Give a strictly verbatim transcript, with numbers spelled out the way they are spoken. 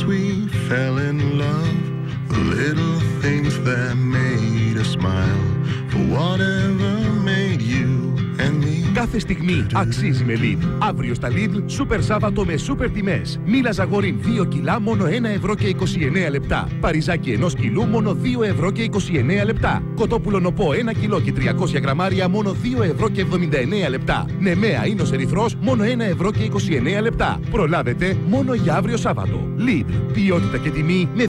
as we fell in love, the little things that made us smile, for whatever made you and me. Κάθε στιγμή αξίζει με Lidl. Αύριο στα Lidl, Σούπερ Σάββατο με σούπερ τιμές. Μήλα Ζαγορίν δύο κιλά μόνο ένα ευρώ και είκοσι εννέα λεπτά. Παριζάκι ενός κιλού μόνο δύο ευρώ και είκοσι εννέα λεπτά. Κοτόπουλο νοπό ένα κιλό και τριακόσια γραμμάρια μόνο δύο ευρώ και εβδομήντα εννέα λεπτά. Νεμαία ίνος ερυθρός μόνο ένα ευρώ και είκοσι εννέα λεπτά. Προλάβετε μόνο για αύριο Σάββατο. Lidl. Ποιότητα και τιμή με